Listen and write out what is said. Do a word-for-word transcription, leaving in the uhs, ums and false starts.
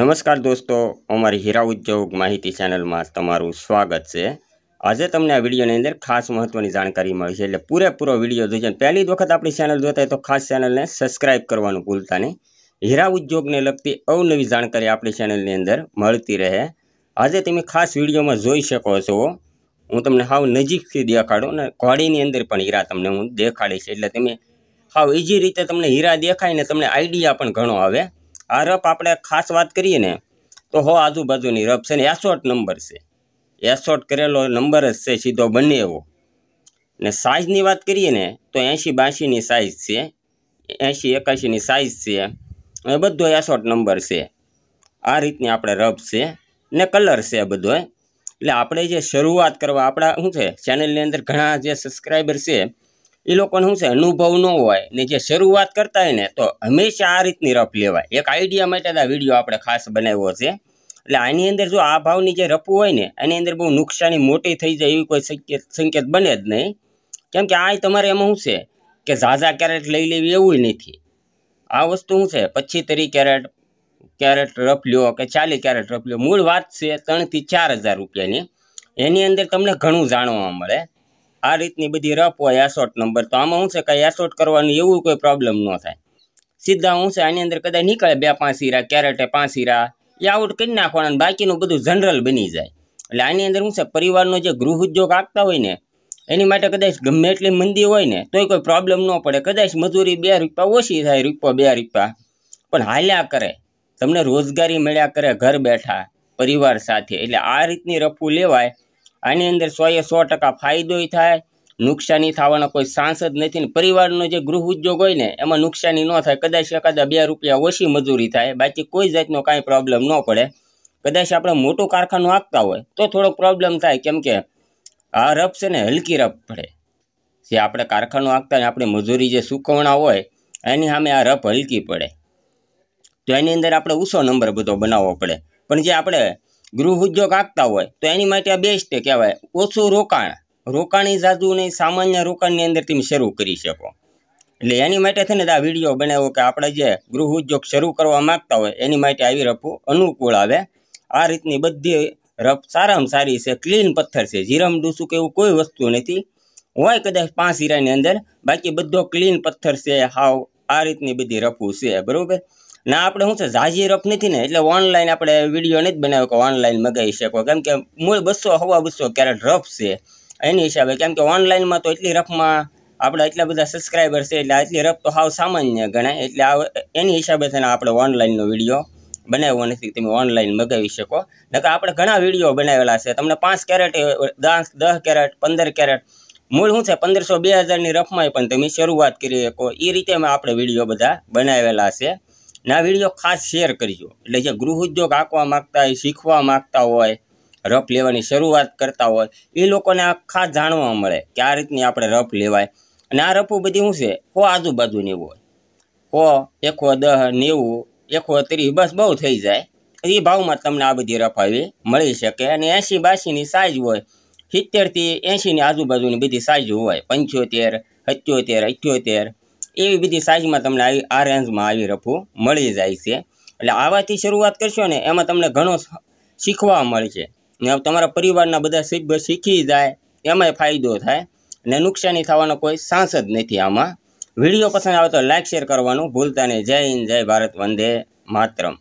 નમસ્કાર દોસ્તો, અમારી હીરા ઉદ્યોગ માહિતી ચેનલમાં તમારું સ્વાગત છે। આજે તમને આ વિડીયોની અંદર ખાસ મહત્વની જાણકારી મળી છે, એટલે પૂરેપૂરો વિડીયો જોજો। પહેલી જ વખત આપણી ચેનલ જોતા હોય તો ખાસ ચેનલને સબસ્ક્રાઇબ કરવાનું ભૂલતા નહીં। હીરા ઉદ્યોગને લગતી અવનવી જાણકારી આપણી ચેનલની અંદર મળતી રહે। આજે તમે ખાસ વિડીયોમાં જોઈ શકો છો, હું તમને હાવ નજીકથી દેખાડું ને ઘોડીની અંદર પણ હીરા તમને હું દેખાડીશ, એટલે તમે હાવ ઇઝી રીતે તમને હીરા દેખાય ને તમને આઈડિયા પણ ઘણો આવે। આ રફ આપણે ખાસ વાત કરીએ ને તો હો આજુબાજુની રફ છે ને એસોટ નંબર છે, એસોટ કરેલો નંબર જ છે સીધો બને એવો। ને સાઇઝની વાત કરીએ ને તો એંશી બાંશીની સાઇઝ છે, એંશી એકાશીની સાઇઝ છે, એ બધો એસોટ નંબર છે। આ રીતની આપણે રફ છે ને કલર છે બધો। એટલે આપણે જે શરૂઆત કરવા આપણા શું છે ચેનલની અંદર ઘણા જે સબસ્ક્રાઈબર છે એ લોકોને શું છે અનુભવ ન હોય ને જે શરૂઆત કરતા હોય ને તો હંમેશા આ રીતની રફ લેવાય। એક આઈડિયા માટે આ વિડીયો આપણે ખાસ બનાવ્યો છે। એટલે આની અંદર જો આ ભાવની જે રફું હોય ને એની અંદર બહુ નુકસાની મોટી થઈ જાય એવી કોઈ સંકેત સંકેત બને જ નહીં, કેમ કે આ તમારે એમાં શું છે કે ઝાઝા કેરેટ લઈ લેવી એવું નથી। આ વસ્તુ શું છે પચીસ ત્રીસ કેરેટ કેરેટ રફ લ્યો કે ચાલીસ કેરેટ રફ લ્યો, મૂળ વાત છે ત્રણથી ચાર હજાર રૂપિયાની। એની અંદર તમને ઘણું જાણવા મળે। આ રીતની બધી રફ હોય એસોટ નંબર, તો આમાં શું છે કાંઈ એસોટ કરવાનું એવું કોઈ પ્રોબ્લેમ ન થાય। સીધા શું છે આની અંદર કદાચ નીકળે બે પાંચ હીરા, કેરેટે પાંચ હીરા એ આઉટ કરી નાખવાના, બાકીનું બધું જનરલ બની જાય। એટલે આની અંદર શું છે પરિવારનો જે ગૃહ ઉદ્યોગ આપતા હોય ને એની માટે કદાચ ગમે એટલી મંદી હોય ને તોય કોઈ પ્રોબ્લેમ ન પડે। કદાચ મજૂરી બે રૂપિયા ઓછી થાય, રૂપિયા બે રૂપિયા પણ હાલ્યા કરે, તમને રોજગારી મળ્યા કરે ઘર બેઠા પરિવાર સાથે। એટલે આ રીતની રફું લેવાય। આની અંદર સો એ સો ટકા ફાયદોય થાય, નુકસાની થવાના કોઈ ચાન્સ જ નથી ને પરિવારનો જે ગૃહ ઉદ્યોગ હોય ને એમાં નુકસાની ન થાય। કદાચ એકાદા બે રૂપિયા ઓછી મજૂરી થાય, બાકી કોઈ જાતનો કાંઈ પ્રોબ્લેમ ન પડે। કદાચ આપણે મોટું કારખાનું આપતા હોય તો થોડોક પ્રોબ્લેમ થાય, કેમ કે આ રફ છે ને હલકી રફ પડે। જે આપણે કારખાનું આપતા હોય આપણે મજૂરી જે સૂકવણા હોય એની સામે આ રફ હલકી પડે, તો એની અંદર આપણે ઊંચો નંબર બધો બનાવવો પડે। પણ જે આપણે ગૃહ ઉદ્યોગ આપતા હોય તો એની માટે આ બેસ્ટ કહેવાય, ઓછું રોકાણ, રોકાણી જાજુ નહીં, સામાન્ય રોકાણની અંદર તમે શરૂ કરી શકો। એટલે એની માટે થઈને આ વિડીયો બનાવ્યો કે આપણે જે ગૃહ ઉદ્યોગ શરૂ કરવા માગતા હોય એની માટે આવી રફું અનુકૂળ આવે। આ રીતની બધી રફ સારામાં સારી છે, ક્લીન પથ્થર છે, જીરમ ડૂસું કે એવું કોઈ વસ્તુ નથી હોય, કદાચ પાંચ હીરાની અંદર, બાકી બધો ક્લીન પથ્થર છે હાવ। આ રીતની બધી રફું છે, બરાબર ના। આપણે શું છે ઝાઝી રફ નથી ને એટલે ઓનલાઈન આપણે વિડીયો નથી બનાવ્યો કે ઓનલાઈન મગાવી શકો, કેમ કે મૂળ બસો હવા બસો કેરેટ રફ છે એની હિસાબે, કેમ કે ઓનલાઈનમાં તો એટલી રફમાં આપણે એટલા બધા સબસ્ક્રાઈબર છે એટલે આટલી રફ તો હાવ સામાન્ય ગણાય। એટલે આ એની હિસાબે થઈને આપણે ઓનલાઈનનો વિડીયો બનાવ્યો નથી, તમે ઓનલાઈન મગાવી શકો। નકર આપણે ઘણા વિડીયો બનાવેલા છે, તમને પાંચ કેરેટ દસ દસ કેરેટ પંદર કેરેટ મૂળ શું છે પંદરસો બે હજારની રફમાં પણ તમે શરૂઆત કરી શકો, એ રીતે આપણે વિડીયો બધા બનાવેલા છે। ના વિડીયો ખાસ શેર કરજો, એટલે જે ગૃહ ઉદ્યોગ આંકવા માગતા હોય, શીખવા માગતા હોય, રફ લેવાની શરૂઆત કરતા હોય એ લોકોને આ ખાસ જાણવા મળે કે આ રીતની આપણે રફ લેવાય। અને આ રફું બધી શું છે હો આજુબાજુની હોય, હો એકો દહ નેવું એકો ત્રીસ બસ બહુ થઈ જાય, એ ભાવમાં તમને આ બધી રફ આવી મળી શકે। અને એંશી બાશીની સાઇઝ હોય, સિત્તેરથી એંશીની આજુબાજુની બધી સાઇઝ હોય, પંચોતેર સત્યોતેર અઠ્યોતેર એવી બધી સાઇઝમાં તમને આવી આ રેન્જમાં આવી રફું મળી જાય છે। એટલે આવાથી શરૂઆત કરશો ને એમાં તમને ઘણો શીખવા મળશે ને તમારા પરિવારના બધા સભ્ય શીખી જાય એમાંય ફાયદો થાય ને નુકસાની થવાનો કોઈ ચાન્સ જ નથી આમાં। વિડીયો પસંદ આવે તો લાઇક શેર કરવાનું ભૂલતા નહીં। જય હિન્દ, જય ભારત, વંદે માતરમ।